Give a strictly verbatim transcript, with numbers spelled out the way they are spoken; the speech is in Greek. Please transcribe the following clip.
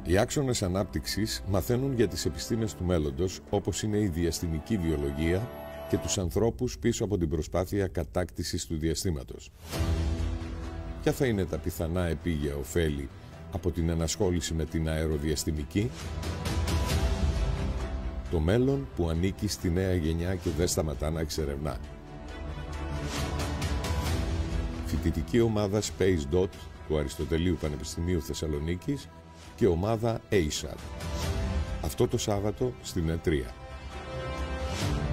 Οι άξονες ανάπτυξης μαθαίνουν για τις επιστήμες του μέλλοντος, όπως είναι η διαστημική βιολογία και τους ανθρώπους πίσω από την προσπάθεια κατάκτησης του διαστήματος. Ποια θα είναι τα πιθανά επίγεια ωφέλη από την ενασχόληση με την αεροδιαστημική? Το μέλλον που ανήκει στη νέα γενιά και δεν σταματά να εξερευνά. Φοιτητική ομάδα Space Dot του Αριστοτελείου Πανεπιστημίου Θεσσαλονίκης και ομάδα έι σατ. Αυτό το Σάββατο στην ι αρ τρία.